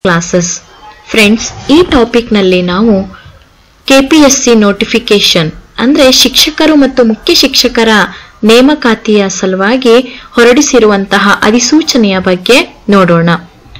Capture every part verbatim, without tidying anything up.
Classes. Friends, ಈ topic ನಲ್ಲಿ ನಾವು ಕೆಪಿಎಸ್ಸಿ ನೋಟಿಫಿಕೇಶನ್ ಅಂದ್ರೆ ಶಿಕ್ಷಕರು ಮತ್ತು ಮುಖ್ಯ ಶಿಕ್ಷಕರ ನೇಮಕಾತಿಯ ಸಲುವಾಗಿ ಹೊರಡಿಸಿರುವಂತಹ ಅಧಿಸೂಚನೆಯ ಬಗ್ಗೆ ನೋಡೋಣ.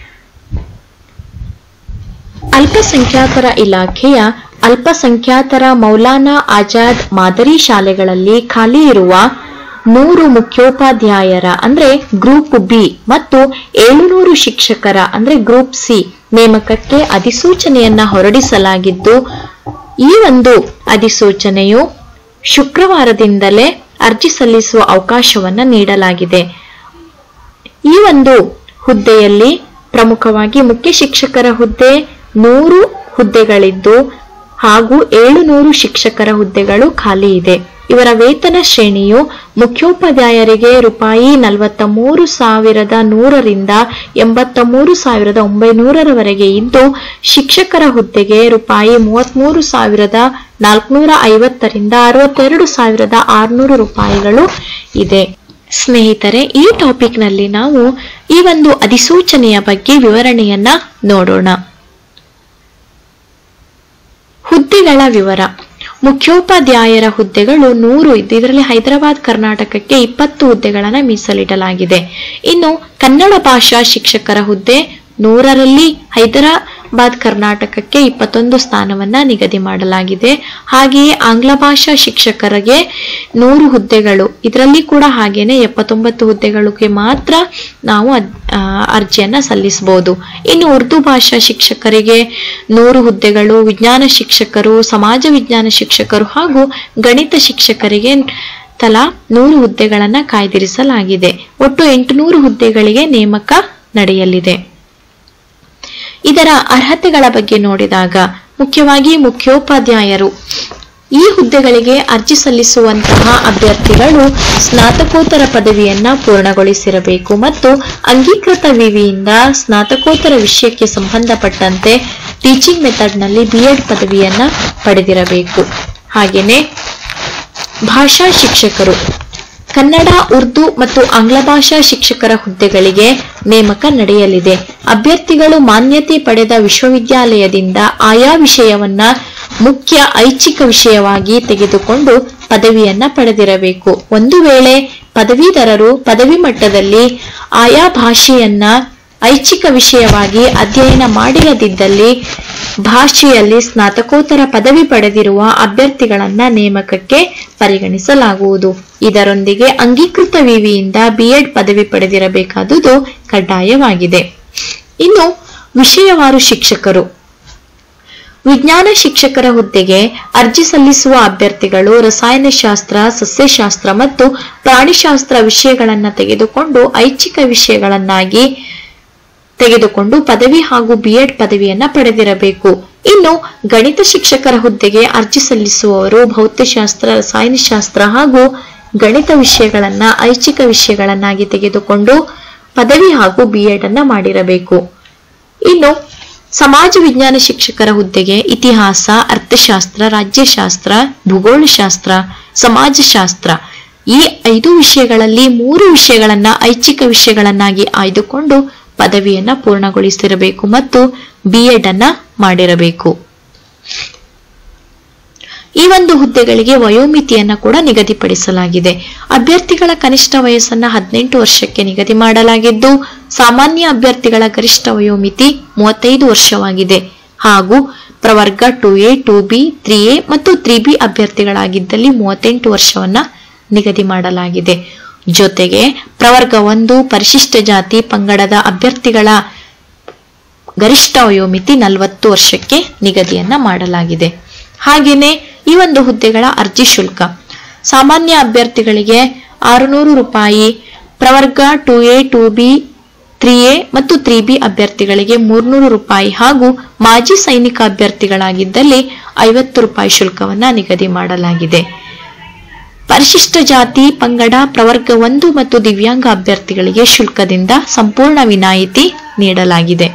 ಅಲ್ಪಸಂಖ್ಯಾತರ ಇಲಾಖೆಯ ಅಲ್ಪಸಂಖ್ಯಾತರ ಮೌಲಾನಾ ಆಜಾದ್ ಮಾದರಿ ಶಾಲೆಗಳಲ್ಲಿ ಖಾಲಿ ಇರುವ ನೂರು ಮುಖ್ಯೋಪಾಧ್ಯಾಯರ ಅಂದ್ರೆ ಗ್ರೂಪ್ ಬಿ ಮತ್ತು ಏಳುನೂರು ಶಿಕ್ಷಕರ ಅಂದ್ರೆ ಗ್ರೂಪ್ ಸಿ ನೇಮಕಕ್ಕೆ ಅಧಿಸೂಚನೆಯನ್ನ ಹೊರಡಿಸಲಾಗಿದ್ದು, ಈ ಒಂದು ಅಧಿಸೂಚನೆಯು ಶುಕ್ರವಾರದಿಂದಲೇ ಅರ್ಜಿ ಸಲ್ಲಿಸುವ ಅವಕಾಶವನ್ನ ನೀಡಲಾಗಿದೆ. ಈ ಒಂದು ಹುದ್ದೆಯಲ್ಲಿ ಪ್ರಮುಖವಾಗಿ ಮುಖ್ಯ ಶಿಕ್ಷಕರ ಹುದ್ದೆ ನೂರು ಹುದ್ದೆಗಳಿದ್ದು ಹಾಗೂ ಏಳುನೂರು ಶಿಕ್ಷಕರ ಹುದ್ದೆಗಳು ಖಾಲಿ ಇದೆ. ಇವರ ವೇತನ ಶ್ರೇಣಿಯು ಮುಖ್ಯೋಪಾಧ್ಯಾಯರಿಗೆ ರೂಪಾಯಿ ನಲವತ್ತ ಮೂರು ಸಾವಿರದ ನೂರರಿಂದ ಎಂಬತ್ತ ಮೂರು ಸಾವಿರದ ಒಂಬೈನೂರರವರೆಗೆ ಇದ್ದು, ಶಿಕ್ಷಕರ ಹುದ್ದೆಗೆ ರೂಪಾಯಿ ಮೂವತ್ಮೂರು ಸಾವಿರದ ನಾಲ್ಕುನೂರ ಐವತ್ತರಿಂದ ಅರವತ್ತೆರಡು ಸಾವಿರದ ಆರುನೂರು ರೂಪಾಯಿಗಳು ಇದೆ. ಸ್ನೇಹಿತರೆ, ಈ ಟಾಪಿಕ್ ನಲ್ಲಿ ನಾವು ಈ ಒಂದು ಅಧಿಸೂಚನೆಯ ಬಗ್ಗೆ ವಿವರಣೆಯನ್ನ ನೋಡೋಣ. ಹುದ್ದೆಗಳ ವಿವರ. ಮುಖ್ಯೋಪಾಧ್ಯಾಯರ ಹುದ್ದೆಗಳು ನೂರು ಇದ್ದು, ಇದರಲ್ಲಿ ಹೈದರಾಬಾದ್ ಕರ್ನಾಟಕಕ್ಕೆ ಇಪ್ಪತ್ತು ಹುದ್ದೆಗಳನ್ನು ಮೀಸಲಿಡಲಾಗಿದೆ. ಇನ್ನು ಕನ್ನಡ ಭಾಷಾ ಶಿಕ್ಷಕರ ಹುದ್ದೆ ನೂರರಲ್ಲಿ ಹೈದರಾಬಾದ್ ಕರ್ನಾಟಕಕ್ಕೆ ಇಪ್ಪತ್ತೊಂದು ಸ್ಥಾನವನ್ನ ನಿಗದಿ ಮಾಡಲಾಗಿದೆ. ಹಾಗೆಯೇ ಆಂಗ್ಲ ಭಾಷಾ ಶಿಕ್ಷಕರಿಗೆ ನೂರು ಹುದ್ದೆಗಳು, ಇದರಲ್ಲಿ ಕೂಡ ಹಾಗೇನೆ ಎಪ್ಪತ್ತೊಂಬತ್ತು ಹುದ್ದೆಗಳಿಗೆ ಮಾತ್ರ ನಾವು ಅರ್ಜಿಯನ್ನ ಸಲ್ಲಿಸಬಹುದು. ಇನ್ನು ಉರ್ದು ಭಾಷಾ ಶಿಕ್ಷಕರಿಗೆ ನೂರು ಹುದ್ದೆಗಳು, ವಿಜ್ಞಾನ ಶಿಕ್ಷಕರು, ಸಮಾಜ ವಿಜ್ಞಾನ ಶಿಕ್ಷಕರು ಹಾಗೂ ಗಣಿತ ಶಿಕ್ಷಕರಿಗೆ ತಲಾ ನೂರು ಹುದ್ದೆಗಳನ್ನ ಕಾಯ್ದಿರಿಸಲಾಗಿದೆ. ಒಟ್ಟು ಎಂಟುನೂರು ಹುದ್ದೆಗಳಿಗೆ ನೇಮಕ ನಡೆಯಲಿದೆ. ಇದರ ಅರ್ಹತೆಗಳ ಬಗ್ಗೆ ನೋಡಿದಾಗ ಮುಖ್ಯವಾಗಿ ಮುಖ್ಯೋಪಾಧ್ಯಾಯರು ಈ ಹುದ್ದೆಗಳಿಗೆ ಅರ್ಜಿ ಸಲ್ಲಿಸುವಂತಹ ಅಭ್ಯರ್ಥಿಗಳು ಸ್ನಾತಕೋತ್ತರ ಪದವಿಯನ್ನ ಪೂರ್ಣಗೊಳಿಸಿರಬೇಕು ಮತ್ತು ಅಂಗೀಕೃತ ವಿವಿಯಿಂದ ಸ್ನಾತಕೋತ್ತರ ವಿಷಯಕ್ಕೆ ಸಂಬಂಧಪಟ್ಟಂತೆ ಟೀಚಿಂಗ್ ಮೆಥಡ್ ನಲ್ಲಿ ಬಿ ಎಡ್ ಪದವಿಯನ್ನ ಪಡೆದಿರಬೇಕು. ಹಾಗೇನೆ ಭಾಷಾ ಶಿಕ್ಷಕರು ಕನ್ನಡ, ಉರ್ದು ಮತ್ತು ಆಂಗ್ಲ ಭಾಷಾ ಶಿಕ್ಷಕರ ಹುದ್ದೆಗಳಿಗೆ ನೇಮಕ ನಡೆಯಲಿದೆ. ಅಭ್ಯರ್ಥಿಗಳು ಮಾನ್ಯತೆ ಪಡೆದ ವಿಶ್ವವಿದ್ಯಾಲಯದಿಂದ ಆಯಾ ವಿಷಯವನ್ನ ಮುಖ್ಯ ಐಚ್ಛಿಕ ವಿಷಯವಾಗಿ ತೆಗೆದುಕೊಂಡು ಪದವಿಯನ್ನ ಪಡೆದಿರಬೇಕು. ಒಂದು ವೇಳೆ ಪದವೀಧರರು ಪದವಿ ಮಟ್ಟದಲ್ಲಿ ಆಯಾ ಭಾಷೆಯನ್ನ ಐಚ್ಛಿಕ ವಿಷಯವಾಗಿ ಅಧ್ಯಯನ ಮಾಡಿರದಿದ್ದಲ್ಲಿ ಭಾಷೆಯಲ್ಲಿ ಸ್ನಾತಕೋತ್ತರ ಪದವಿ ಪಡೆದಿರುವ ಅಭ್ಯರ್ಥಿಗಳನ್ನ ನೇಮಕಕ್ಕೆ ಪರಿಗಣಿಸಲಾಗುವುದು. ಇದರೊಂದಿಗೆ ಅಂಗೀಕೃತ ವಿವಿಯಿಂದ ಬಿ ಎಡ್ ಪದವಿ ಪಡೆದಿರಬೇಕಾದುದು ಕಡ್ಡಾಯವಾಗಿದೆ. ಇನ್ನು ವಿಷಯವಾರು ಶಿಕ್ಷಕರು. ವಿಜ್ಞಾನ ಶಿಕ್ಷಕರ ಹುದ್ದೆಗೆ ಅರ್ಜಿ ಸಲ್ಲಿಸುವ ಅಭ್ಯರ್ಥಿಗಳು ರಸಾಯನಶಾಸ್ತ್ರ, ಸಸ್ಯಶಾಸ್ತ್ರ ಮತ್ತು ಪ್ರಾಣಿಶಾಸ್ತ್ರ ವಿಷಯಗಳನ್ನ ತೆಗೆದುಕೊಂಡು ಐಚ್ಛಿಕ ವಿಷಯಗಳನ್ನಾಗಿ ತೆಗೆದುಕೊಂಡು ಪದವಿ ಹಾಗೂ ಬಿ ಎಡ್ ಪದವಿಯನ್ನ ಪಡೆದಿರಬೇಕು. ಇನ್ನು ಗಣಿತ ಶಿಕ್ಷಕರ ಹುದ್ದೆಗೆ ಅರ್ಜಿ ಸಲ್ಲಿಸುವವರು ಭೌತಶಾಸ್ತ್ರ, ರಸಾಯನಶಾಸ್ತ್ರ ಹಾಗೂ ಗಣಿತ ವಿಷಯಗಳನ್ನ ಐಚ್ಛಿಕ ವಿಷಯಗಳನ್ನಾಗಿ ತೆಗೆದುಕೊಂಡು ಪದವಿ ಹಾಗೂ ಬಿ ಎಡ್ ಅನ್ನ ಮಾಡಿರಬೇಕು. ಇನ್ನು ಸಮಾಜ ವಿಜ್ಞಾನ ಶಿಕ್ಷಕರ ಹುದ್ದೆಗೆ ಇತಿಹಾಸ, ಅರ್ಥಶಾಸ್ತ್ರ, ರಾಜ್ಯಶಾಸ್ತ್ರ, ಭೂಗೋಳಶಾಸ್ತ್ರ, ಸಮಾಜಶಾಸ್ತ್ರ ಈ ಐದು ವಿಷಯಗಳಲ್ಲಿ ಮೂರು ವಿಷಯಗಳನ್ನ ಐಚ್ಛಿಕ ವಿಷಯಗಳನ್ನಾಗಿ ಆಯ್ದುಕೊಂಡು ಪದವಿಯನ್ನ ಪೂರ್ಣಗೊಳಿಸಿರಬೇಕು ಮತ್ತು ಬಿ ಎಡ್ ಅನ್ನ ಮಾಡಿರಬೇಕು. ಈ ಒಂದು ಹುದ್ದೆಗಳಿಗೆ ವಯೋಮಿತಿಯನ್ನ ಕೂಡ ನಿಗದಿಪಡಿಸಲಾಗಿದೆ. ಅಭ್ಯರ್ಥಿಗಳ ಕನಿಷ್ಠ ವಯಸ್ಸನ್ನ ಹದಿನೆಂಟು ವರ್ಷಕ್ಕೆ ನಿಗದಿ ಮಾಡಲಾಗಿದ್ದು, ಸಾಮಾನ್ಯ ಅಭ್ಯರ್ಥಿಗಳ ಗರಿಷ್ಠ ವಯೋಮಿತಿ ಮೂವತ್ತೈದು ವರ್ಷವಾಗಿದೆ. ಹಾಗೂ ಪ್ರವರ್ಗ two A, two B, three A ಮತ್ತು ತ್ರೀ ಬಿ ಅಭ್ಯರ್ಥಿಗಳಾಗಿದ್ದಲ್ಲಿ ಮೂವತ್ತೆಂಟು ವರ್ಷವನ್ನ ನಿಗದಿ ಮಾಡಲಾಗಿದೆ. ಜೊತೆಗೆ ಪ್ರವರ್ಗ ಒಂದು ಪರಿಶಿಷ್ಟ ಜಾತಿ ಪಂಗಡದ ಅಭ್ಯರ್ಥಿಗಳ ಗರಿಷ್ಠ ವಯೋಮಿತಿ ನಲವತ್ತು ವರ್ಷಕ್ಕೆ ನಿಗದಿಯನ್ನ ಮಾಡಲಾಗಿದೆ. ಹಾಗೇನೆ ಈ ಒಂದು ಹುದ್ದೆಗಳ ಅರ್ಜಿ ಶುಲ್ಕ ಸಾಮಾನ್ಯ ಅಭ್ಯರ್ಥಿಗಳಿಗೆ ಆರುನೂರು ರೂಪಾಯಿ, ಪ್ರವರ್ಗ two A, two B, three A ಮತ್ತು ತ್ರೀ ಬಿ ಅಭ್ಯರ್ಥಿಗಳಿಗೆ ಮೂರ್ನೂರು ರೂಪಾಯಿ ಹಾಗೂ ಮಾಜಿ ಸೈನಿಕ ಅಭ್ಯರ್ಥಿಗಳಾಗಿದ್ದಲ್ಲಿ ಐವತ್ತು ರೂಪಾಯಿ ಶುಲ್ಕವನ್ನ ನಿಗದಿ ಮಾಡಲಾಗಿದೆ. ಪರಿಶಿಷ್ಟ ಜಾತಿ ಪಂಗಡ ಪ್ರವರ್ಗ ಒಂದು ಮತ್ತು ದಿವ್ಯಾಂಗ ಅಭ್ಯರ್ಥಿಗಳಿಗೆ ಶುಲ್ಕದಿಂದ ಸಂಪೂರ್ಣ ವಿನಾಯಿತಿ ನೀಡಲಾಗಿದೆ.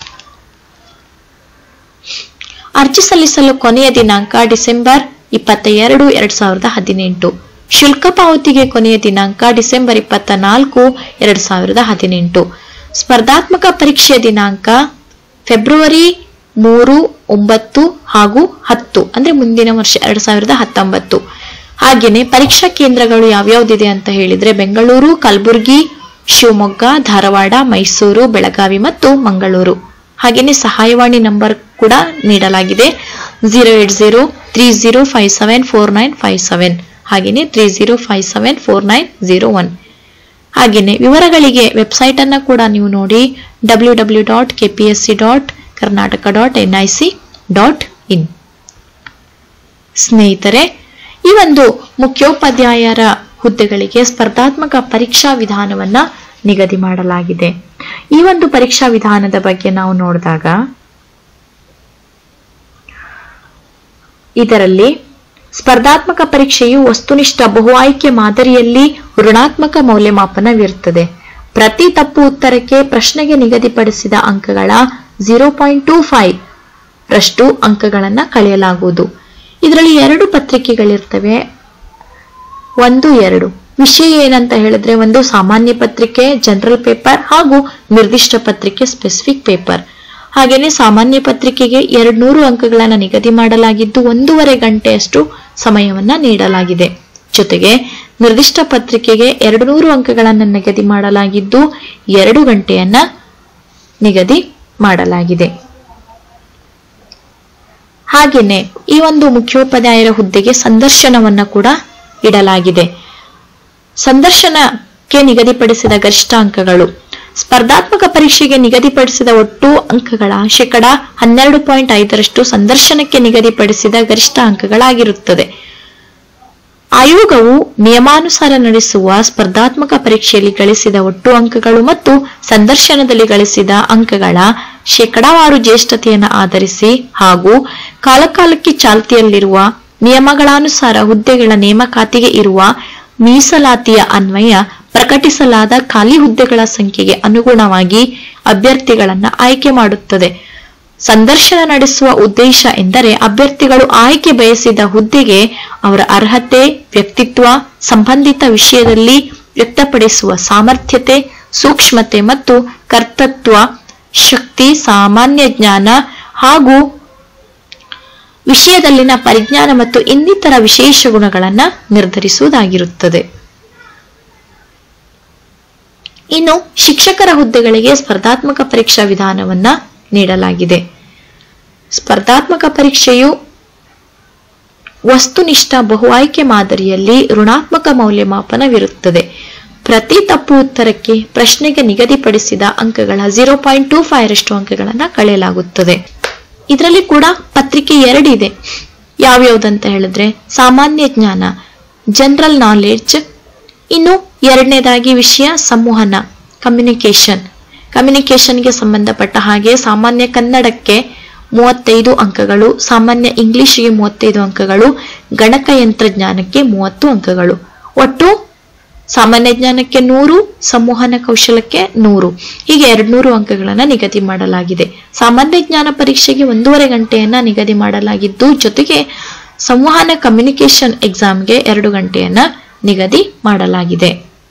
ಅರ್ಜಿ ಸಲ್ಲಿಸಲು ಕೊನೆಯ ದಿನಾಂಕ ಡಿಸೆಂಬರ್ ಇಪ್ಪತ್ತ ಎರಡು ಎರಡ್ ಸಾವಿರದ ಹದಿನೆಂಟು. ಶುಲ್ಕ ಪಾವತಿಗೆ ಕೊನೆಯ ದಿನಾಂಕ ಡಿಸೆಂಬರ್ ಇಪ್ಪತ್ತ ನಾಲ್ಕು ಎರಡ್ ಸಾವಿರದ ಹದಿನೆಂಟು. ಸ್ಪರ್ಧಾತ್ಮಕ ಪರೀಕ್ಷೆ ದಿನಾಂಕ ಫೆಬ್ರವರಿ ಮೂರು ಒಂಬತ್ತು ಹಾಗೂ ಹತ್ತು ಅಂದ್ರೆ ಮುಂದಿನ ವರ್ಷ ಎರಡ್ ಸಾವಿರದ ಹತ್ತೊಂಬತ್ತು. ಹಾಗೇನೆ ಪರೀಕ್ಷಾ ಕೇಂದ್ರಗಳು ಯಾವ್ಯಾವ್ದಿದೆ ಅಂತ ಹೇಳಿದ್ರೆ ಬೆಂಗಳೂರು, ಕಲಬುರಗಿ, ಶಿವಮೊಗ್ಗ, ಧಾರವಾಡ, ಮೈಸೂರು, ಬೆಳಗಾವಿ ಮತ್ತು ಮಂಗಳೂರು. ಹಾಗೇನೆ ಸಹಾಯವಾಣಿ ನಂಬರ್ ಕೂಡ ನೀಡಲಾಗಿದೆ zero eight zero three zero five seven four nine five seven ಹಾಗೇನೆ three zero five seven four nine zero one. ಹಾಗೇನೆ ವಿವರಗಳಿಗೆ ವೆಬ್ಸೈಟ್ ಅನ್ನ ಕೂಡ ನೀವು ನೋಡಿ W W dot K P S C dot Karnataka dot N I C dot in. ಸ್ನೇಹಿತರೆ, ಈ ಒಂದು ಮುಖ್ಯೋಪಾಧ್ಯಾಯರ ಹುದ್ದೆಗಳಿಗೆ ಸ್ಪರ್ಧಾತ್ಮಕ ಪರೀಕ್ಷಾ ವಿಧಾನವನ್ನ ನಿಗದಿ ಮಾಡಲಾಗಿದೆ. ಈ ಒಂದು ಪರೀಕ್ಷಾ ವಿಧಾನದ ಬಗ್ಗೆ ನಾವು ನೋಡಿದಾಗ ಇದರಲ್ಲಿ ಸ್ಪರ್ಧಾತ್ಮಕ ಪರೀಕ್ಷೆಯು ವಸ್ತುನಿಷ್ಠ ಬಹು ಆಯ್ಕೆ ಮಾದರಿಯಲ್ಲಿ ಋಣಾತ್ಮಕ ಮೌಲ್ಯಮಾಪನವಿರುತ್ತದೆ. ಪ್ರತಿ ತಪ್ಪು ಉತ್ತರಕ್ಕೆ ಪ್ರಶ್ನೆಗೆ ನಿಗದಿಪಡಿಸಿದ ಅಂಕಗಳ ಝೀರೋ ಪಾಯಿಂಟ್ ಟೂ ಫೈವ್ ರಷ್ಟು ಅಂಕಗಳನ್ನ ಕಳೆಯಲಾಗುವುದು. ಇದರಲ್ಲಿ ಎರಡು ಪತ್ರಿಕೆಗಳಿರ್ತವೆ, ಒಂದು ಎರಡು. ವಿಷಯ ಏನಂತ ಹೇಳಿದ್ರೆ ಒಂದು ಸಾಮಾನ್ಯ ಪತ್ರಿಕೆ ಜನರಲ್ ಪೇಪರ್ ಹಾಗೂ ನಿರ್ದಿಷ್ಟ ಪತ್ರಿಕೆ ಸ್ಪೆಸಿಫಿಕ್ ಪೇಪರ್. ಹಾಗೇನೆ ಸಾಮಾನ್ಯ ಪತ್ರಿಕೆಗೆ ಎರಡ್ ನೂರು ಅಂಕಗಳನ್ನ ನಿಗದಿ ಮಾಡಲಾಗಿದ್ದು ಒಂದೂವರೆ ಗಂಟೆಯಷ್ಟು ಸಮಯವನ್ನ ನೀಡಲಾಗಿದೆ. ಜೊತೆಗೆ ನಿರ್ದಿಷ್ಟ ಪತ್ರಿಕೆಗೆ ಎರಡು ನೂರು ಅಂಕಗಳನ್ನ ನಿಗದಿ ಮಾಡಲಾಗಿದ್ದು ಎರಡು ಗಂಟೆಯನ್ನ ನಿಗದಿ ಮಾಡಲಾಗಿದೆ. ಹಾಗೇನೆ ಈ ಒಂದು ಮುಖ್ಯೋಪಾಧ್ಯಾಯರ ಹುದ್ದೆಗೆ ಸಂದರ್ಶನವನ್ನ ಕೂಡ ಇಡಲಾಗಿದೆ. ಸಂದರ್ಶನಕ್ಕೆ ನಿಗದಿಪಡಿಸಿದ ಗರಿಷ್ಠ ಅಂಕಗಳು ಸ್ಪರ್ಧಾತ್ಮಕ ಪರೀಕ್ಷೆಗೆ ನಿಗದಿಪಡಿಸಿದ ಒಟ್ಟು ಅಂಕಗಳ ಶೇಕಡ ಹನ್ನೆರಡು ಪಾಯಿಂಟ್ ಐದರಷ್ಟು ಸಂದರ್ಶನಕ್ಕೆ ನಿಗದಿಪಡಿಸಿದ ಗರಿಷ್ಠ ಅಂಕಗಳಾಗಿರುತ್ತದೆ. ಆಯೋಗವು ನಿಯಮಾನುಸಾರ ನಡೆಸುವ ಸ್ಪರ್ಧಾತ್ಮಕ ಪರೀಕ್ಷೆಯಲ್ಲಿ ಗಳಿಸಿದ ಒಟ್ಟು ಅಂಕಗಳು ಮತ್ತು ಸಂದರ್ಶನದಲ್ಲಿ ಗಳಿಸಿದ ಅಂಕಗಳ ಶೇಕಡಾವಾರು ಜ್ಯೇಷ್ಠತೆಯನ್ನು ಆಧರಿಸಿ ಹಾಗೂ ಕಾಲಕಾಲಕ್ಕೆ ಚಾಲ್ತಿಯಲ್ಲಿರುವ ನಿಯಮಗಳಾನುಸಾರ ಹುದ್ದೆಗಳ ನೇಮಕಾತಿಗೆ ಇರುವ ಮೀಸಲಾತಿಯ ಅನ್ವಯ ಪ್ರಕಟಿಸಲಾದ ಖಾಲಿ ಹುದ್ದೆಗಳ ಸಂಖ್ಯೆಗೆ ಅನುಗುಣವಾಗಿ ಅಭ್ಯರ್ಥಿಗಳನ್ನ ಆಯ್ಕೆ ಮಾಡುತ್ತದೆ. ಸಂದರ್ಶನ ನಡೆಸುವ ಉದ್ದೇಶ ಎಂದರೆ ಅಭ್ಯರ್ಥಿಗಳು ಆಯ್ಕೆ ಬಯಸಿದ ಹುದ್ದೆಗೆ ಅವರ ಅರ್ಹತೆ, ವ್ಯಕ್ತಿತ್ವ, ಸಂಬಂಧಿತ ವಿಷಯದಲ್ಲಿ ವ್ಯಕ್ತಪಡಿಸುವ ಸಾಮರ್ಥ್ಯತೆ, ಸೂಕ್ಷ್ಮತೆ ಮತ್ತು ಕರ್ತೃತ್ವ ಶಕ್ತಿ, ಸಾಮಾನ್ಯ ಜ್ಞಾನ ಹಾಗೂ ವಿಷಯದಲ್ಲಿನ ಪರಿಜ್ಞಾನ ಮತ್ತು ಇನ್ನಿತರ ವಿಶೇಷ ಗುಣಗಳನ್ನ ನಿರ್ಧರಿಸುವುದಾಗಿರುತ್ತದೆ. ಇನ್ನು ಶಿಕ್ಷಕರ ಹುದ್ದೆಗಳಿಗೆ ಸ್ಪರ್ಧಾತ್ಮಕ ಪರೀಕ್ಷಾ ವಿಧಾನವನ್ನ ನೀಡಲಾಗಿದೆ. ಸ್ಪರ್ಧಾತ್ಮಕ ಪರೀಕ್ಷೆಯು ವಸ್ತುನಿಷ್ಠ ಬಹು ಆಯ್ಕೆ ಮಾದರಿಯಲ್ಲಿ ಋಣಾತ್ಮಕ ಮೌಲ್ಯಮಾಪನವಿರುತ್ತದೆ. ಪ್ರತಿ ತಪ್ಪು ಉತ್ತರಕ್ಕೆ ಪ್ರಶ್ನೆಗೆ ನಿಗದಿಪಡಿಸಿದ ಅಂಕಗಳ ಝೀರೋ ಪಾಯಿಂಟ್ ಟೂ ಫೈವ್ ರಷ್ಟು ಅಂಕಗಳನ್ನ ಕಳೆಯಲಾಗುತ್ತದೆ. ಇದರಲ್ಲಿ ಕೂಡ ಪತ್ರಿಕೆ ಎರಡಿದೆ. ಯಾವ್ಯಾವ್ದಂತ ಹೇಳಿದ್ರೆ ಸಾಮಾನ್ಯ ಜ್ಞಾನ ಜನರಲ್ ನಾಲೆಡ್ಜ್, ಇನ್ನು ಎರಡನೇದಾಗಿ ವಿಷಯ ಸಂವಹನ ಕಮ್ಯುನಿಕೇಶನ್. ಕಮ್ಯುನಿಕೇಶನ್ಗೆ ಸಂಬಂಧಪಟ್ಟ ಹಾಗೆ ಸಾಮಾನ್ಯ ಕನ್ನಡಕ್ಕೆ ಮೂವತ್ತೈದು ಅಂಕಗಳು, ಸಾಮಾನ್ಯ ಇಂಗ್ಲಿಷ್ಗೆ ಮೂವತ್ತೈದು ಅಂಕಗಳು, ಗಣಕಯಂತ್ರಜ್ಞಾನಕ್ಕೆ ಮೂವತ್ತು ಅಂಕಗಳು. ಒಟ್ಟು ಸಾಮಾನ್ಯ ಜ್ಞಾನಕ್ಕೆ ನೂರು, ಸಂವಹನ ಕೌಶಲಕ್ಕೆ ನೂರು, ಹೀಗೆ ಎರಡ್ ನೂರು ಅಂಕಗಳನ್ನ ನಿಗದಿ ಮಾಡಲಾಗಿದೆ. ಸಾಮಾನ್ಯ ಜ್ಞಾನ ಪರೀಕ್ಷೆಗೆ ಒಂದೂವರೆ ಗಂಟೆಯನ್ನ ನಿಗದಿ ಮಾಡಲಾಗಿದ್ದು ಜೊತೆಗೆ ಸಂವಹನ ಕಮ್ಯುನಿಕೇಶನ್ ಎಕ್ಸಾಮ್ಗೆ ಎರಡು ಗಂಟೆಯನ್ನ ನಿಗದಿ ಮಾಡಲಾಗಿದೆ.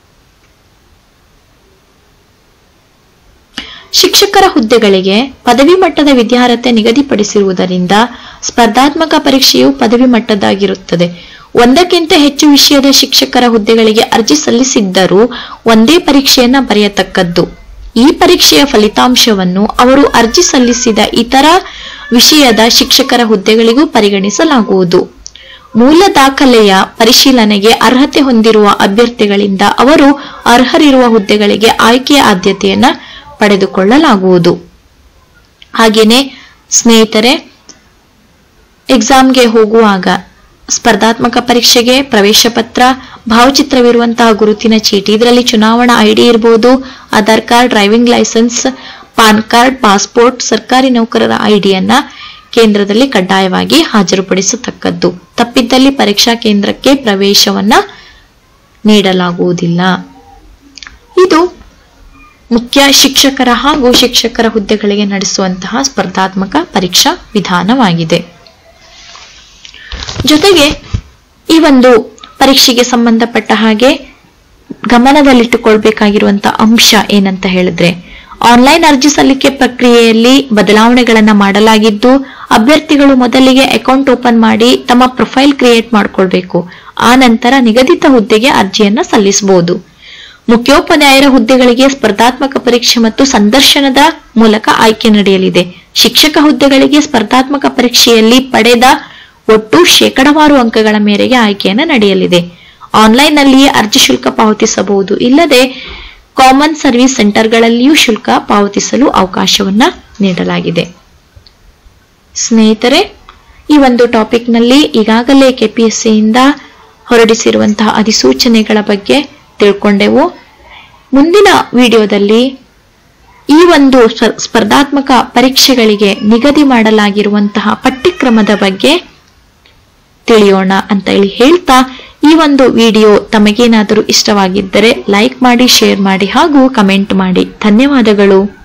ಶಿಕ್ಷಕರ ಹುದ್ದೆಗಳಿಗೆ ಪದವಿ ಮಟ್ಟದ ವಿದ್ಯಾರ್ಹತೆ ನಿಗದಿಪಡಿಸಿರುವುದರಿಂದ ಸ್ಪರ್ಧಾತ್ಮಕ ಪರೀಕ್ಷೆಯು ಪದವಿ ಮಟ್ಟದ್ದಾಗಿರುತ್ತದೆ. ಒಂದಕ್ಕಿಂತ ಹೆಚ್ಚು ವಿಷಯದ ಶಿಕ್ಷಕರ ಹುದ್ದೆಗಳಿಗೆ ಅರ್ಜಿ ಸಲ್ಲಿಸಿದ್ದರೂ ಒಂದೇ ಪರೀಕ್ಷೆಯನ್ನ ಬರೆಯತಕ್ಕದ್ದು. ಈ ಪರೀಕ್ಷೆಯ ಫಲಿತಾಂಶವನ್ನು ಅವರು ಅರ್ಜಿ ಸಲ್ಲಿಸಿದ ಇತರ ವಿಷಯದ ಶಿಕ್ಷಕರ ಹುದ್ದೆಗಳಿಗೂ ಪರಿಗಣಿಸಲಾಗುವುದು. ಮೂಲ ದಾಖಲೆಯ ಪರಿಶೀಲನೆಗೆ ಅರ್ಹತೆ ಹೊಂದಿರುವ ಅಭ್ಯರ್ಥಿಗಳಿಂದ ಅವರು ಅರ್ಹರಿರುವ ಹುದ್ದೆಗಳಿಗೆ ಆಯ್ಕೆಯ ಆದ್ಯತೆಯನ್ನ ಪಡೆದುಕೊಳ್ಳಲಾಗುವುದು. ಹಾಗೇನೆ ಸ್ನೇಹಿತರೆ, ಎಕ್ಸಾಮ್ಗೆ ಹೋಗುವಾಗ ಸ್ಪರ್ಧಾತ್ಮಕ ಪರೀಕ್ಷೆಗೆ ಪ್ರವೇಶ ಪತ್ರ, ಭಾವಚಿತ್ರವಿರುವಂತಹ ಗುರುತಿನ ಚೀಟಿ, ಇದರಲ್ಲಿ ಚುನಾವಣಾ ಐಡಿ ಇರಬಹುದು, Aadhaar card, driving licence, PAN card, passport, ಸರ್ಕಾರಿ ನೌಕರರ ಐಡಿಯನ್ನ ಕೇಂದ್ರದಲ್ಲಿ ಕಡ್ಡಾಯವಾಗಿ ಹಾಜರುಪಡಿಸತಕ್ಕದ್ದು. ತಪ್ಪಿದ್ದಲ್ಲಿ ಪರೀಕ್ಷಾ ಕೇಂದ್ರಕ್ಕೆ ಪ್ರವೇಶವನ್ನ ನೀಡಲಾಗುವುದಿಲ್ಲ. ಇದು ಮುಖ್ಯ ಶಿಕ್ಷಕರ ಹಾಗೂ ಶಿಕ್ಷಕರ ಹುದ್ದೆಗಳಿಗೆ ನಡೆಸುವಂತಹ ಸ್ಪರ್ಧಾತ್ಮಕ ಪರೀಕ್ಷಾ ವಿಧಾನವಾಗಿದೆ. ಜೊತೆಗೆ ಈ ಒಂದು ಪರೀಕ್ಷೆಗೆ ಸಂಬಂಧಪಟ್ಟ ಹಾಗೆ ಗಮನದಲ್ಲಿಟ್ಟುಕೊಳ್ಬೇಕಾಗಿರುವಂತಹ ಅಂಶ ಏನಂತ ಹೇಳಿದ್ರೆ ಆನ್ಲೈನ್ ಅರ್ಜಿ ಸಲ್ಲಿಕೆ ಪ್ರಕ್ರಿಯೆಯಲ್ಲಿ ಬದಲಾವಣೆಗಳನ್ನು ಮಾಡಲಾಗಿದ್ದು, ಅಭ್ಯರ್ಥಿಗಳು ಮೊದಲಿಗೆ ಅಕೌಂಟ್ ಓಪನ್ ಮಾಡಿ ತಮ್ಮ ಪ್ರೊಫೈಲ್ ಕ್ರಿಯೇಟ್ ಮಾಡಿಕೊಳ್ಬೇಕು. ಆ ನಂತರ ನಿಗದಿತ ಹುದ್ದೆಗೆ ಅರ್ಜಿಯನ್ನ ಸಲ್ಲಿಸಬಹುದು. ಮುಖ್ಯೋಪನ್ಯಾಯರ ಹುದ್ದೆಗಳಿಗೆ ಸ್ಪರ್ಧಾತ್ಮಕ ಪರೀಕ್ಷೆ ಮತ್ತು ಸಂದರ್ಶನದ ಮೂಲಕ ಆಯ್ಕೆ ನಡೆಯಲಿದೆ. ಶಿಕ್ಷಕ ಹುದ್ದೆಗಳಿಗೆ ಸ್ಪರ್ಧಾತ್ಮಕ ಪರೀಕ್ಷೆಯಲ್ಲಿ ಪಡೆದ ಒಟ್ಟು ಶೇಕಡಾವಾರು ಅಂಕಗಳ ಮೇರೆಗೆ ಆಯ್ಕೆಯನ್ನ ನಡೆಯಲಿದೆ. ಆನ್ಲೈನ್ ನಲ್ಲಿಯೇ ಅರ್ಜಿ ಶುಲ್ಕ ಪಾವತಿಸಬಹುದು. ಇಲ್ಲದೆ ಕಾಮನ್ ಸರ್ವಿಸ್ ಸೆಂಟರ್ಗಳಲ್ಲಿಯೂ ಶುಲ್ಕ ಪಾವತಿಸಲು ಅವಕಾಶವನ್ನ ನೀಡಲಾಗಿದೆ. ಸ್ನೇಹಿತರೆ, ಈ ಒಂದು ಟಾಪಿಕ್ ನಲ್ಲಿ ಈಗಾಗಲೇ ಕೆಪಿಎಸ್ಸಿಯಿಂದ ಹೊರಡಿಸಿರುವಂತಹ ಅಧಿಸೂಚನೆಗಳ ಬಗ್ಗೆ ತಿಳ್ಕೊಂಡೆವು. ಮುಂದಿನ ವಿಡಿಯೋದಲ್ಲಿ ಈ ಒಂದು ಸ್ಪರ್ಧಾತ್ಮಕ ಪರೀಕ್ಷೆಗಳಿಗೆ ನಿಗದಿ ಮಾಡಲಾಗಿರುವಂತಹ ಪಠ್ಯಕ್ರಮದ ಬಗ್ಗೆ ತಿಳಿಯೋಣ ಅಂತ ಹೇಳಿ ಹೇಳ್ತಾ, ಈ ಒಂದು ವಿಡಿಯೋ ತಮಗೇನಾದರೂ ಇಷ್ಟವಾಗಿದ್ದರೆ ಲೈಕ್ ಮಾಡಿ, ಶೇರ್ ಮಾಡಿ ಹಾಗೂ ಕಮೆಂಟ್ ಮಾಡಿ. ಧನ್ಯವಾದಗಳು.